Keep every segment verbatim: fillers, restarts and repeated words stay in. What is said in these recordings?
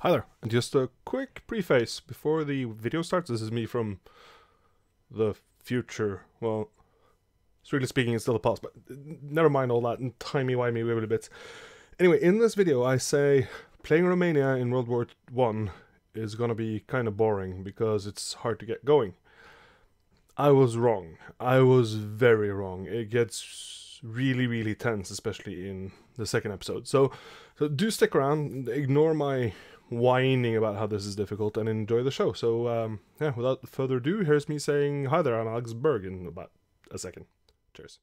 Hi there, and just a quick preface before the video starts. This is me from the future. Well, strictly speaking, it's still the past, but never mind all that and timey-wimey wibbly bits. Anyway, in this video, I say playing Romania in World War One is gonna be kind of boring because it's hard to get going. I was wrong. I was very wrong. It gets really, really tense, especially in the second episode. So, so do stick around. Ignore my whining about how this is difficult and enjoy the show. So um, yeah, without further ado, here's me saying hi there, I'm Alex Berg in about a second. Cheers.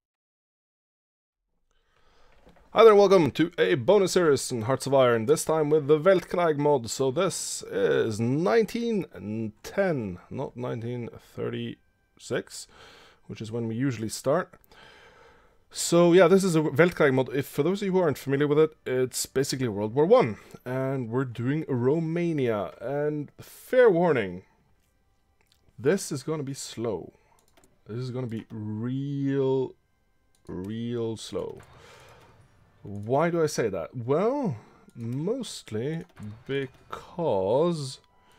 Hi there, welcome to a bonus series in Hearts of Iron, this time with the Weltkrieg mod. So this is nineteen ten, not nineteen thirty-six, which is when we usually start. So yeah, this is a Weltkrieg mod. If for those of you who aren't familiar with it, it's basically World War One, and we're doing Romania. And fair warning, this is going to be slow. This is going to be real, real slow. Why do I say that? Well, mostly because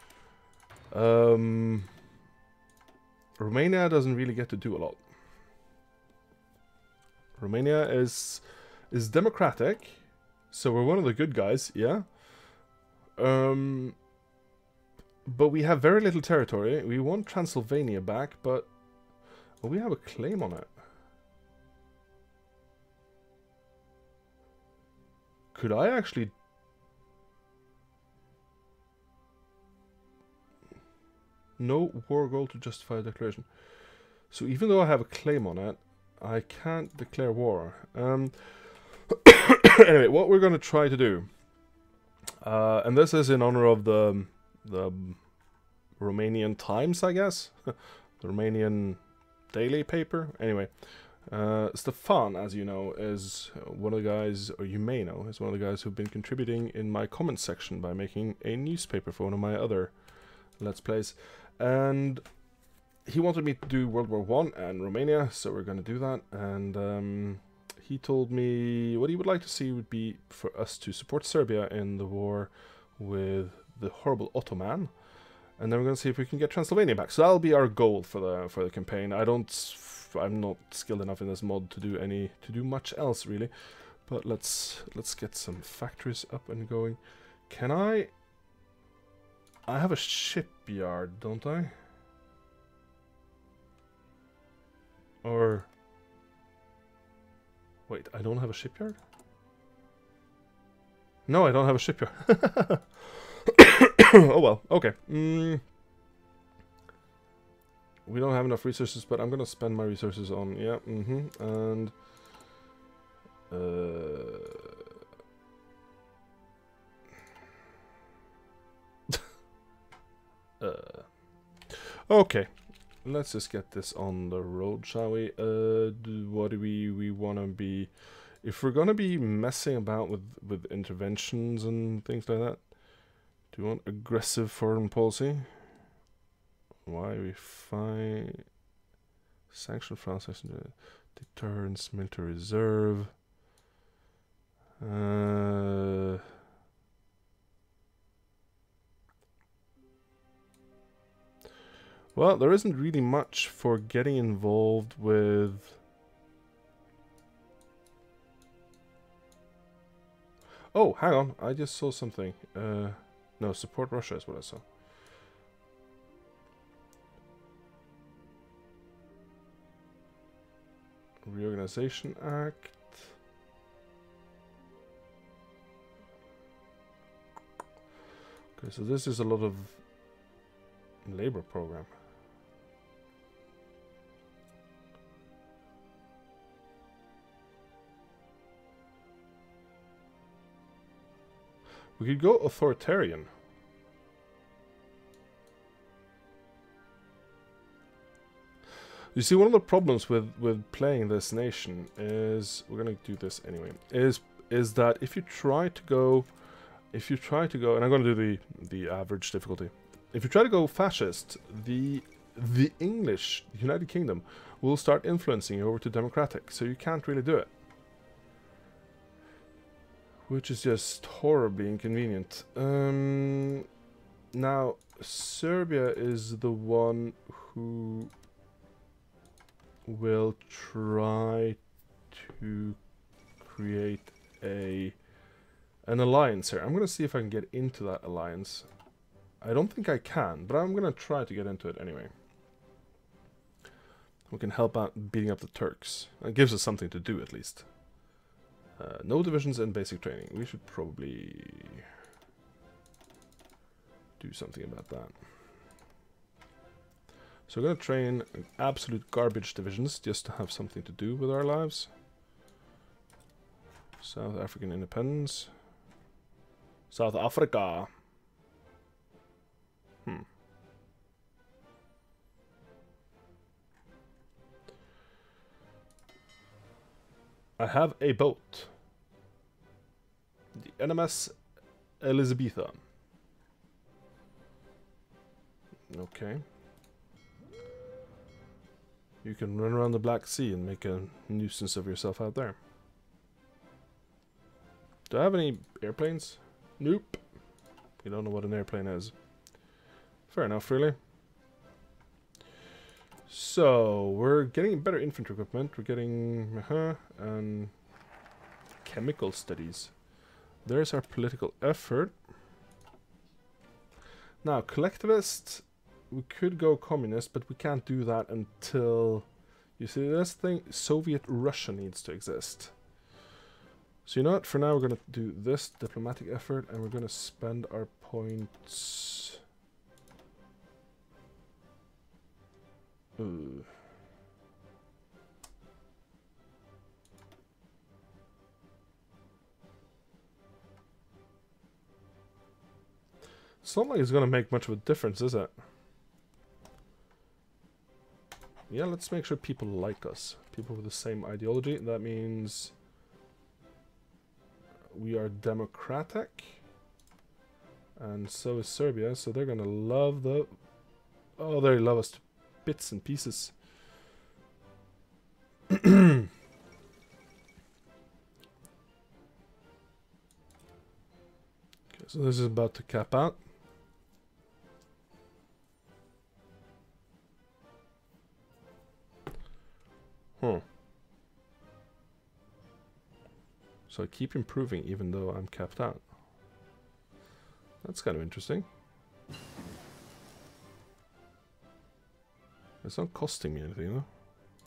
um, Romania doesn't really get to do a lot. Romania is is democratic, so we're one of the good guys, yeah. Um, but we have very little territory. We want Transylvania back, but well, we have a claim on it. Could I actually... No war goal to justify a declaration. So even though I have a claim on it, I can't declare war. Um, anyway, what we're going to try to do, uh, and this is in honor of the the Romanian Times, I guess, the Romanian daily paper. Anyway, uh, Stefan, as you know, is one of the guys, or you may know, is one of the guys who've been contributing in my comments section by making a newspaper for one of my other Let's Plays, and he wanted me to do World War One and Romania, so we're going to do that. And um, he told me what he would like to see would be for us to support Serbia in the war with the horrible Ottoman, and then we're going to see if we can get Transylvania back. So that'll be our goal for the for the campaign. I don't, I'm not skilled enough in this mod to do any to do much else really, but let's let's get some factories up and going. Can I? I have a shipyard, don't I? Or... Wait, I don't have a shipyard? No, I don't have a shipyard. Oh well, okay. Mm. We don't have enough resources, but I'm gonna spend my resources on... Yeah, mm-hmm. And... Uh... uh... Okay. Let's just get this on the road, shall we? Uh, do, what do we we want to be? If we're gonna be messing about with with interventions and things like that, do you want aggressive foreign policy? Why we find sanction France, deterrence, military reserve. Uh. Well, there isn't really much for getting involved with... Oh, hang on. I just saw something. Uh, no, support Russia is what I saw. Reorganization Act. Okay, so this is a lot of labor program. We could go authoritarian. You see, one of the problems with with playing this nation is, we're gonna do this anyway, is is that if you try to go if you try to go and I'm gonna do the the average difficulty. If you try to go fascist, the the English United Kingdom will start influencing you over to democratic, so you can't really do it. which is just horribly inconvenient. Um, now, Serbia is the one who will try to create a an alliance here. I'm going to see if I can get into that alliance. I don't think I can, but I'm going to try to get into it anyway. We can help out beating up the Turks. It gives us something to do, at least. Uh, no divisions and basic training. We should probably do something about that. So we're going to train absolute garbage divisions just to have something to do with our lives. South African independence. South Africa. Hmm. I have a boat. The N M S Elizabetha. Okay. You can run around the Black Sea and make a nuisance of yourself out there. Do I have any airplanes? Nope. You don't know what an airplane is. Fair enough, really. So, we're getting better infantry equipment. We're getting... Uh-huh, and... chemical studies. There's our political effort. Now, collectivist... We could go communist, but we can't do that until... You see, this thing... Soviet Russia needs to exist. So you know what? For now, we're going to do this diplomatic effort, and we're going to spend our points... Ooh. It's not like it's going to make much of a difference, is it? Yeah, let's make sure people like us. People with the same ideology. That means... we are democratic, and so is Serbia, so they're gonna love the... Oh, they love us to bits and pieces. Okay, so this is about to cap out. Huh. So I keep improving even though I'm capped out. That's kind of interesting. It's not costing me anything, though.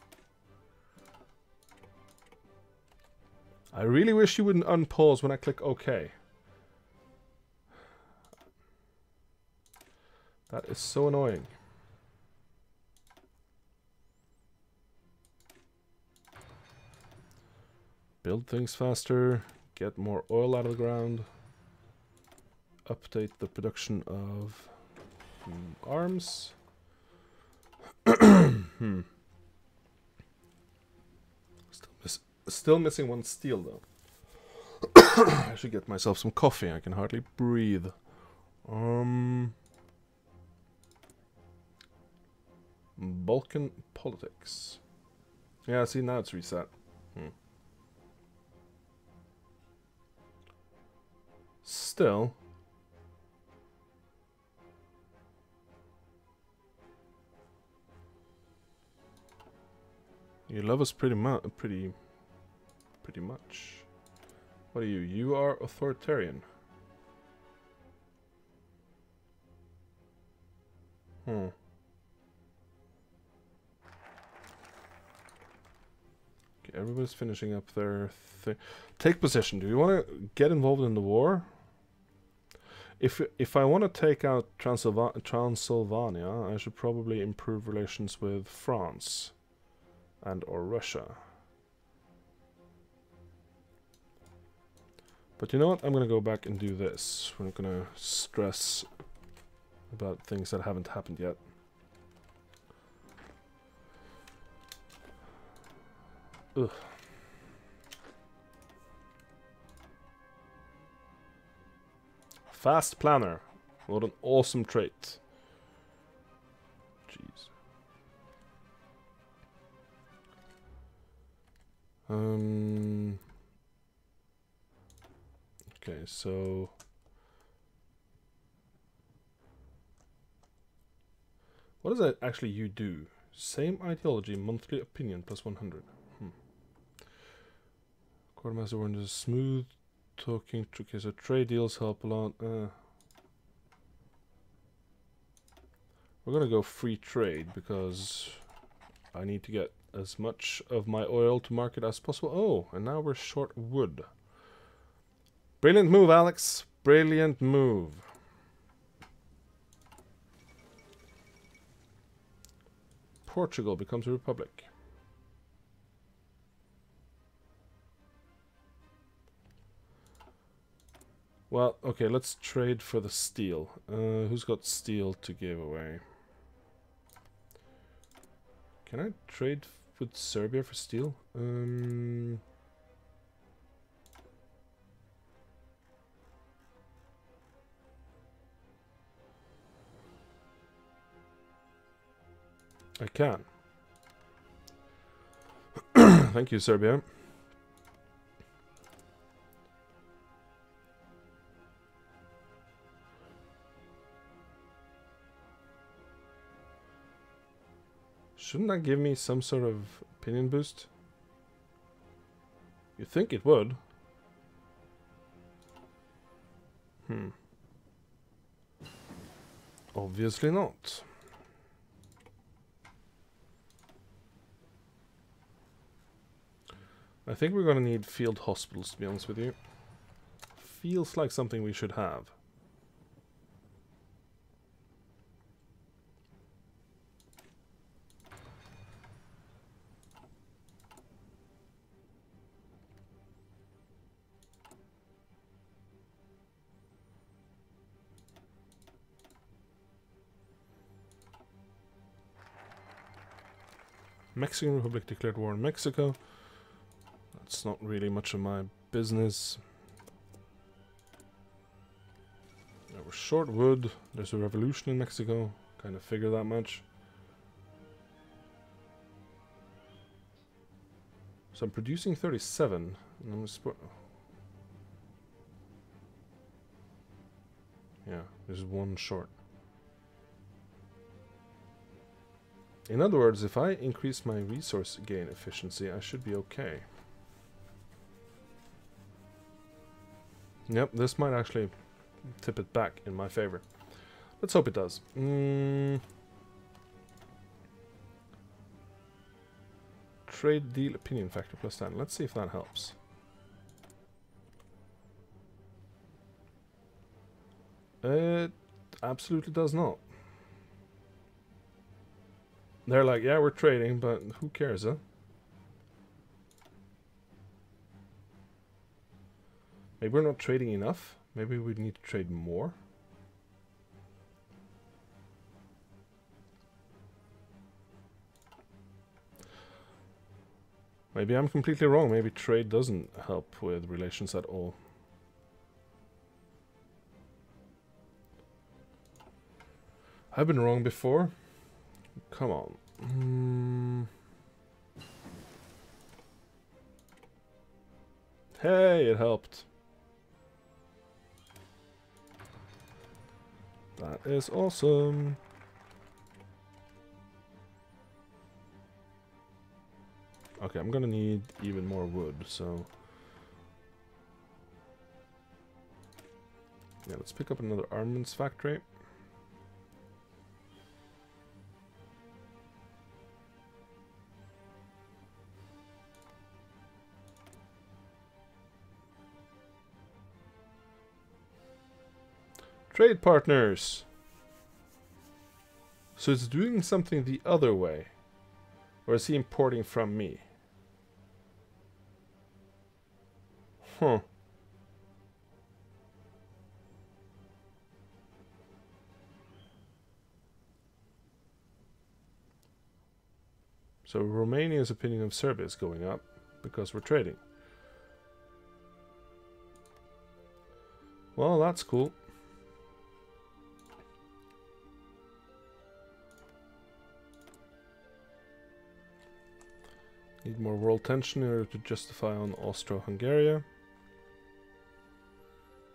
I really wish you wouldn't unpause when I click OK. That is so annoying. Build things faster, get more oil out of the ground, update the production of mm, arms. hmm. Still, miss still missing one steel though. I should get myself some coffee, I can hardly breathe. Um, Balkan politics. Yeah, see, now it's reset. Hmm. Still, you love us pretty much, pretty, pretty much. What are you? You are authoritarian. Hmm. Okay, everybody's finishing up their thing. Take position. Do you want to get involved in the war? If if I want to take out Transylva Transylvania, I should probably improve relations with France and or Russia. But you know what? I'm going to go back and do this. We're not going to stress about things that haven't happened yet. Ugh. Fast planner. What an awesome trait. Jeez. Um... Okay, so what does that actually you do? Same ideology, monthly opinion plus one hundred. Hmm. Quartermaster warns is smooth talking. Okay, so trade deals help a lot. Uh, we're gonna go free trade because I need to get as much of my oil to market as possible. Oh, and now we're short wood. Brilliant move, Alex. Brilliant move. Portugal becomes a republic. Well, okay, let's trade for the steel. Uh, who's got steel to give away? Can I trade with Serbia for steel? Um, I can. Thank you, Serbia. Shouldn't that give me some sort of opinion boost? You'd think it would. Hmm. Obviously not. I think we're gonna need field hospitals, to be honest with you. Feels like something we should have. Mexican Republic declared war on Mexico. That's not really much of my business. Yeah, we're short wood. There's a revolution in Mexico. Kind of figure that much. So I'm producing thirty-seven. And I'm sp yeah, there's one short. In other words, if I increase my resource gain efficiency, I should be okay. Yep, this might actually tip it back in my favor. Let's hope it does. Mm. Trade deal opinion factor plus ten. Let's see if that helps. It absolutely does not. They're like, yeah, we're trading, but who cares, huh? Maybe we're not trading enough. Maybe we need to trade more. Maybe I'm completely wrong. Maybe trade doesn't help with relations at all. I've been wrong before. Come on. Mm. Hey, it helped. That is awesome. Okay, I'm gonna need even more wood, so... yeah, let's pick up another armaments factory. Trade partners! So it's doing something the other way. Or is he importing from me? Huh. So Romania's opinion of Serbia is going up because we're trading. Well, that's cool. Need more world tension in order to justify on Austro-Hungary.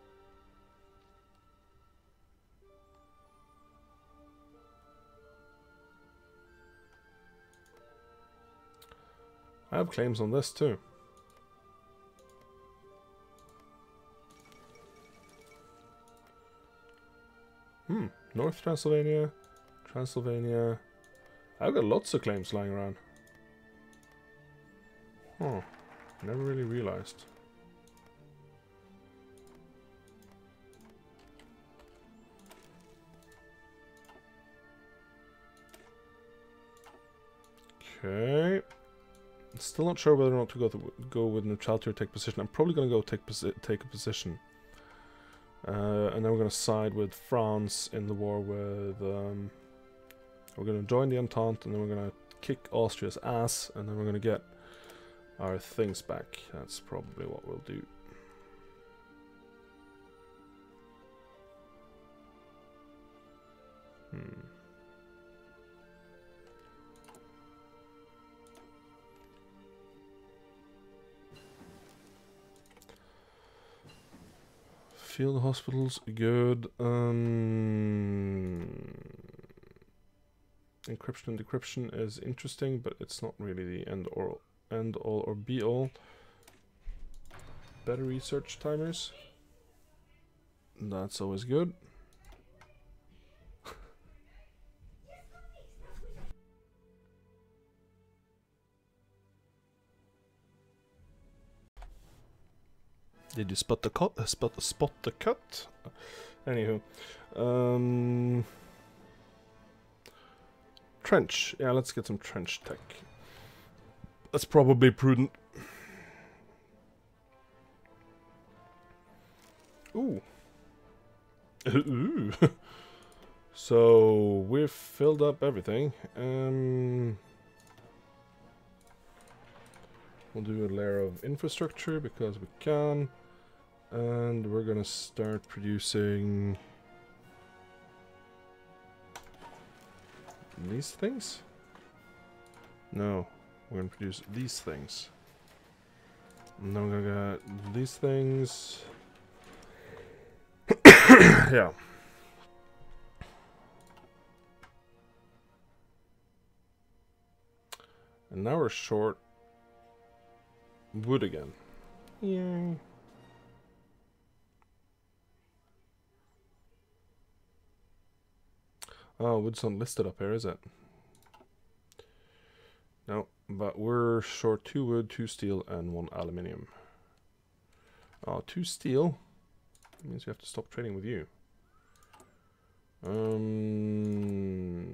I have claims on this too. Hmm. North Transylvania, Transylvania. I've got lots of claims lying around. Huh. Never really realized. Okay. Still not sure whether or not to go to go with neutrality or take position. I'm probably going to go take posi take a position. Uh, and then we're going to side with France in the war with... Um, we're going to join the Entente, and then we're going to kick Austria's ass, and then we're going to get our things back. That's probably what we'll do. Hmm. Field hospitals, good. Um, encryption and decryption is interesting, but it's not really the end or end all or be all. Better research timers. That's always good. Did you spot the cut? Uh, spot spot the cut? Anywho, um, trench. Yeah, let's get some trench tech. That's probably prudent. Ooh. Ooh. So we've filled up everything. Um, we'll do a layer of infrastructure because we can. And we're gonna start producing these things? No, we're gonna produce these things. And then we're gonna get these things. Yeah. And now we're short wood again. Yay. Oh, wood's not listed up here, is it? No, but we're short two wood, two steel, and one aluminium. Oh, two steel? That means we have to stop trading with you. Um...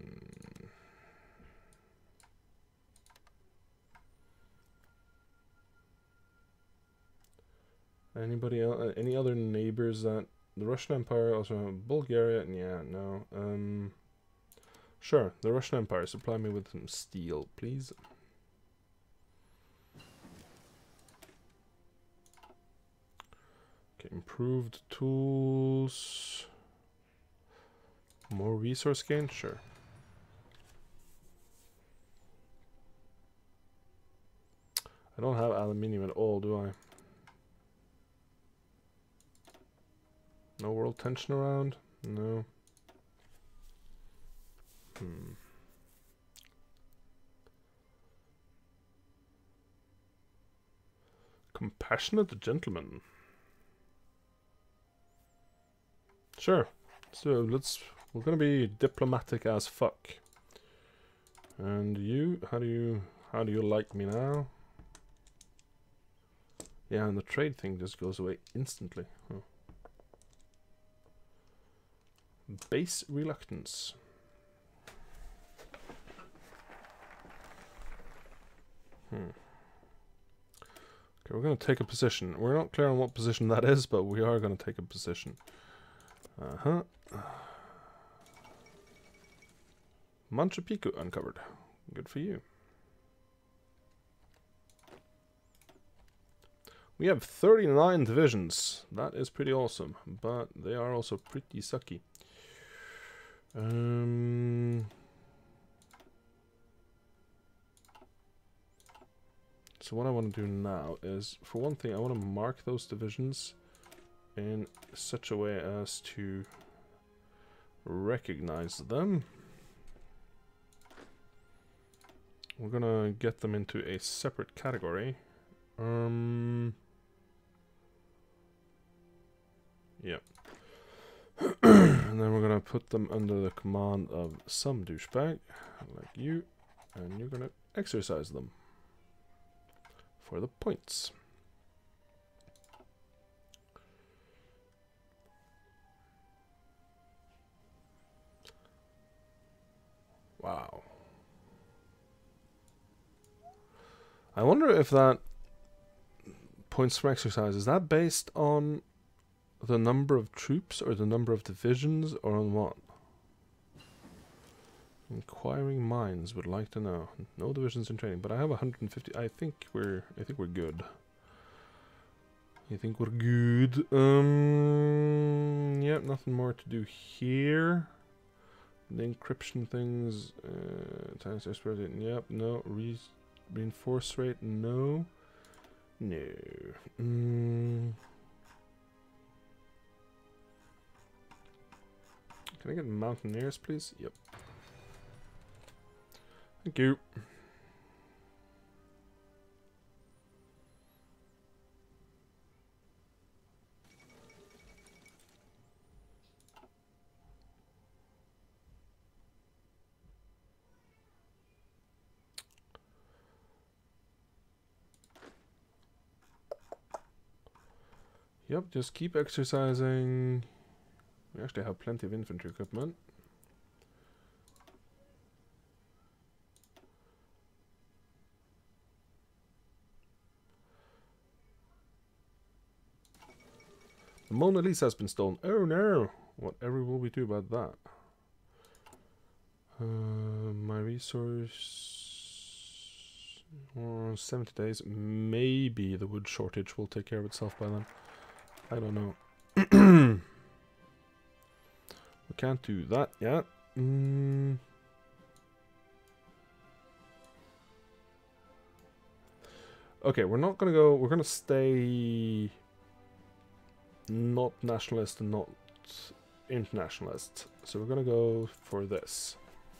Anybody else? Any other neighbors that... The Russian Empire, also Bulgaria, yeah, no. Um, sure, the Russian Empire, supply me with some steel, please. Okay, improved tools. More resource gain, sure. I don't have aluminium at all, do I? No world tension around? No. Hmm. Compassionate gentleman. Sure. So let's. We're gonna be diplomatic as fuck. And you, how do you, how do you like me now? Yeah, and the trade thing just goes away instantly. Huh. Base reluctance. Hmm. Okay, we're going to take a position. We're not clear on what position that is, but we are going to take a position. Uh-huh. Machu Picchu uncovered. Good for you. We have thirty-nine divisions. That is pretty awesome, but they are also pretty sucky. Um, so what I want to do now is, for one thing, I want to mark those divisions in such a way as to recognize them. we're gonna get them into a separate category. Um. Yep. And then we're gonna put them under the command of some douchebag like you, and you're gonna exercise them for the points. Wow. I wonder if that points for exercise, is that based on the number of troops or the number of divisions or on what? Inquiring minds would like to know. No divisions in training, but I have one hundred fifty. I think we're I think we're good. I think we're good. Um yep, nothing more to do here. The encryption things, uh, times expiry, yep, no. Re reinforce rate, no. No. Mm. Can I get mountaineers, please? Yep. Thank you. Yep, just keep exercising. We actually have plenty of infantry equipment. The Mona Lisa has been stolen. Oh no! Whatever will we do about that? Uh, my resource... Uh, seventy days. Maybe the wood shortage will take care of itself by then. I don't know. We can't do that yet. Mm. Okay, we're not gonna go. We're gonna stay not nationalist and not internationalist. So we're gonna go for this.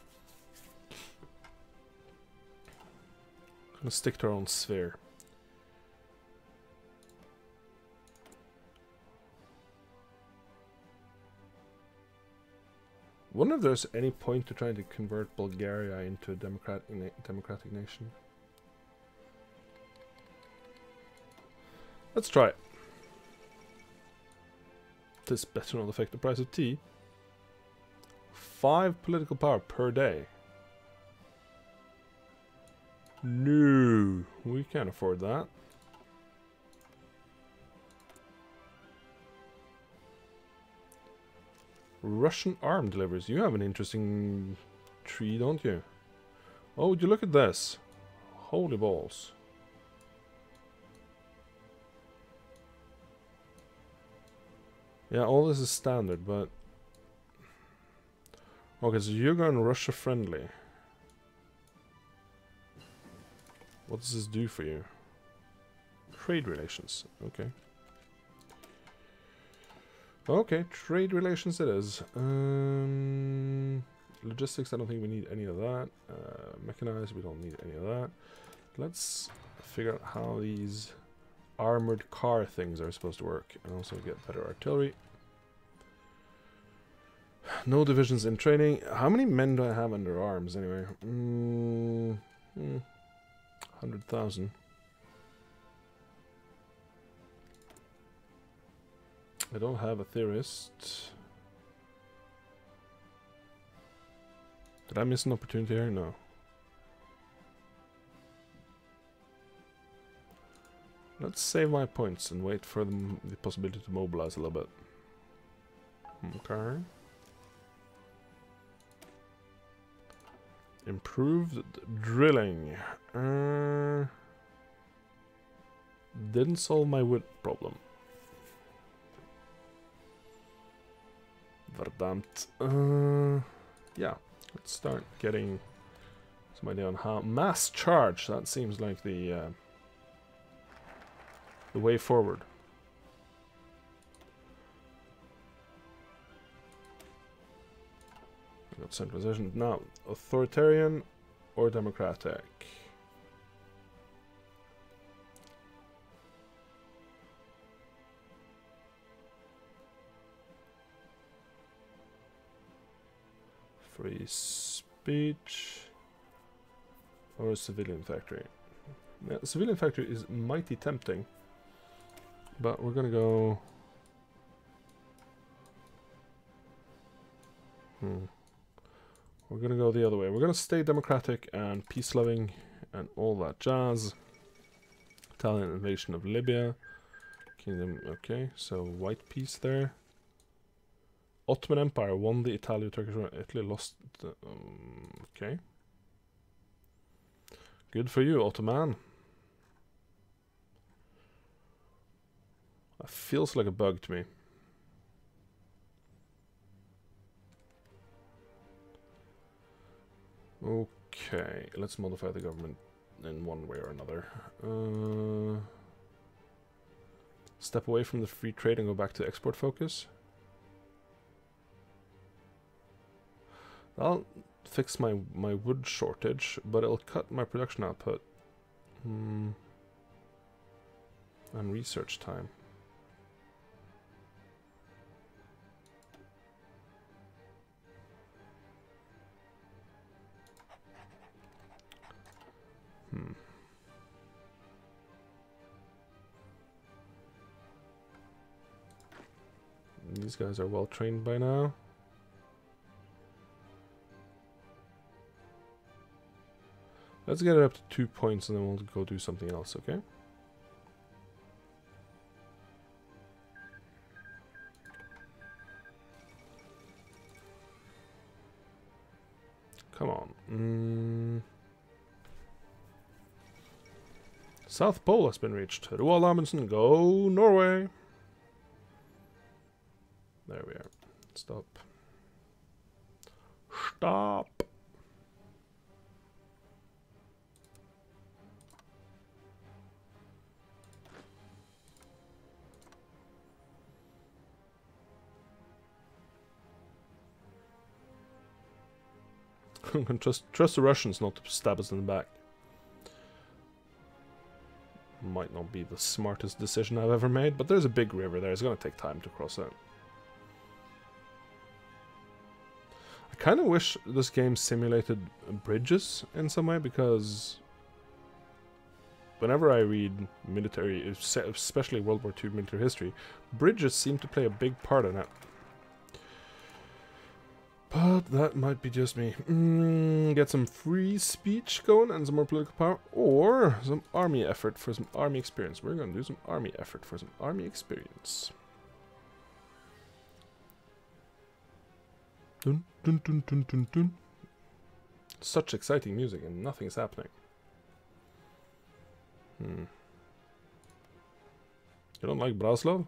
Gonna stick to our own sphere. Wonder if there's any point to trying to convert Bulgaria into a democratic na democratic nation. Let's try it. This better not affect the price of tea. Five political power per day. No, we can't afford that. Russian arm deliveries. You have an interesting tree, don't you? Oh, would you look at this? Holy balls. Yeah, all this is standard, but... Okay, so you're going Russia friendly. What does this do for you? Trade relations. Okay. Okay, trade relations it is. Um, logistics, I don't think we need any of that. Uh, mechanized, we don't need any of that. Let's figure out how these armored car things are supposed to work. And also get better artillery. No divisions in training. How many men do I have under arms anyway? Mm, hmm, one hundred thousand. I don't have a theorist. Did I miss an opportunity here? No. Let's save my points and wait for them, the possibility to mobilize a little bit. Okay. Improved drilling. Uh, didn't solve my wood problem. Verdammt. Uh, yeah, let's start getting some idea on how mass charge. That seems like the uh, the way forward. We got centralization now. Authoritarian or democratic? Free speech or a civilian factory? Yeah, the civilian factory is mighty tempting, but we're gonna go. Hmm. We're gonna go the other way. We're gonna stay democratic and peace-loving and all that jazz. Italian invasion of Libya. Kingdom, okay, so white peace there. Ottoman Empire won the Italo-Turkish War. Italy lost the, um, okay. Good for you, Ottoman. That feels like a bug to me. Okay, let's modify the government in one way or another. Uh, step away from the free trade and go back to export focus. That'll fix my, my wood shortage, but it'll cut my production output. Hmm. And research time. Hmm. These guys are well trained by now. Let's get it up to two points and then we'll go do something else, okay? Come on. Mm. South Pole has been reached. Roald Amundsen, go Norway! There we are. Stop. Stop! trust, trust the Russians not to stab us in the back. Might not be the smartest decision I've ever made, but there's a big river there. It's going to take time to cross it. I kind of wish this game simulated bridges in some way, because whenever I read military, especially World War Two military history, bridges seem to play a big part in it. But that might be just me. Mm, get some free speech going and some more political power, or some army effort for some army experience. We're going to do some army effort for some army experience. Dun, dun, dun, dun, dun, dun. Such exciting music and nothing's happening. Hmm. You don't like Braslav?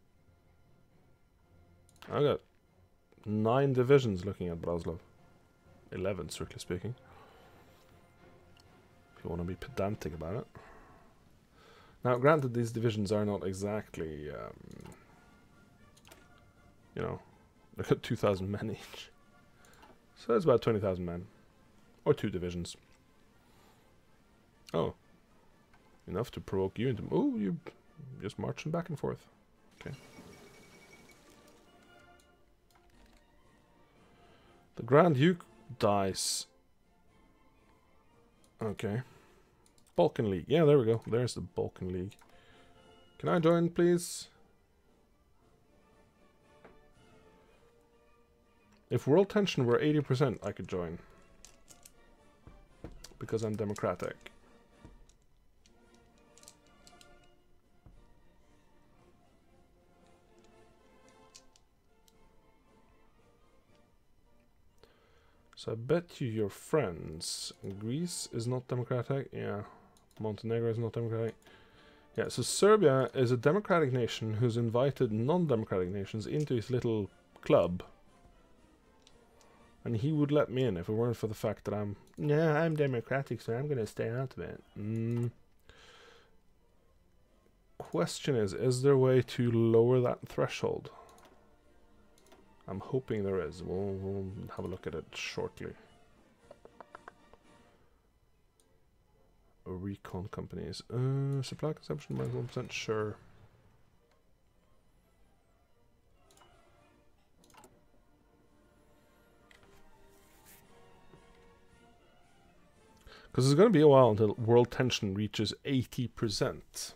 I got nine divisions looking at Braslav. Eleven, strictly speaking. If you want to be pedantic about it. Now, granted, these divisions are not exactly, um, you know, they've got two thousand men each. So that's about twenty thousand men. Or two divisions. Oh. Enough to provoke you into... Oh, you're just marching back and forth. Okay. The Grand Duke dies. Okay. Balkan League. Yeah, there we go. There's the Balkan League. Can I join, please? If world tension were eighty percent, I could join. Because I'm democratic. So I bet you your friends. Greece is not democratic. Yeah. Montenegro is not democratic. Yeah, so Serbia is a democratic nation who's invited non-democratic nations into his little club. And he would let me in if it weren't for the fact that I'm... Yeah, I'm democratic, so I'm going to stay out of it. Mm. Question is, is there a way to lower that threshold? I'm hoping there is. We'll, we'll have a look at it shortly. recon companies. Uh, supply consumption minus one percent, sure. Because it's going to be a while until world tension reaches eighty percent.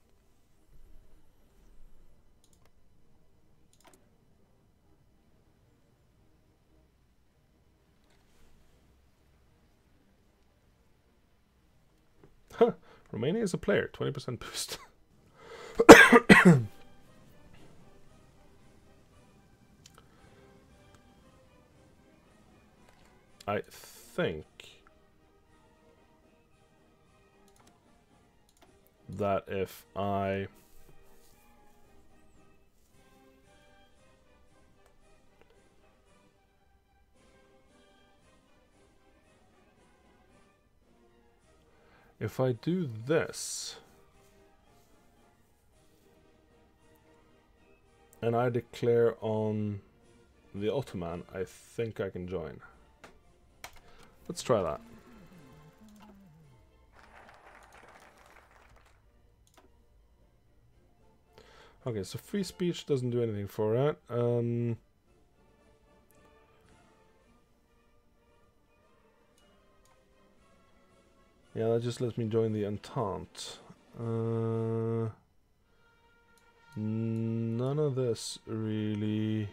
Huh. Romania is a player, twenty percent boost. I think that if I if I do this and I declare on the Ottoman, I think I can join. Let's try that. Okay, so free speech doesn't do anything for it. Um, yeah, that just lets me join the Entente. Uh, none of this really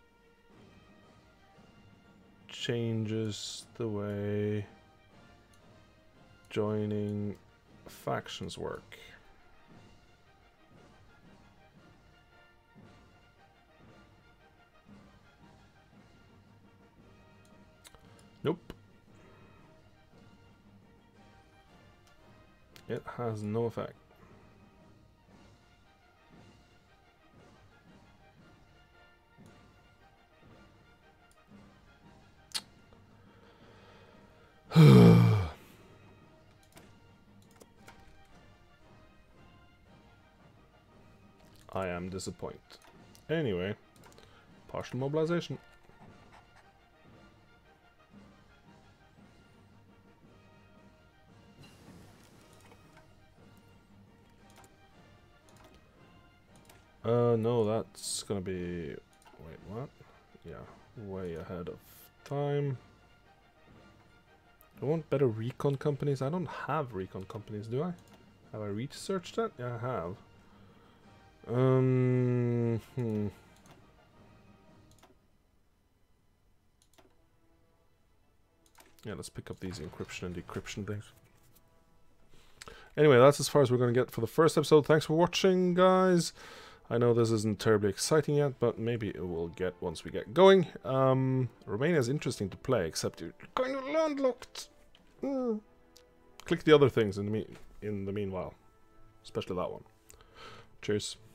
changes the way joining factions work. Nope. It has no effect. I am disappointed. Anyway, partial mobilization. Uh, no, that's gonna be... Wait, what? Yeah, way ahead of time. I want better recon companies. I don't have recon companies, do I? Have I researched that? Yeah, I have. Um, hmm. Yeah, let's pick up these encryption and decryption things. Anyway, that's as far as we're going to get for the first episode. Thanks for watching, guys. I know this isn't terribly exciting yet, but maybe it will get once we get going. Um, Romania is interesting to play, except you're kind of landlocked. Mm. Click the other things in the, me in the meanwhile, especially that one. Cheers.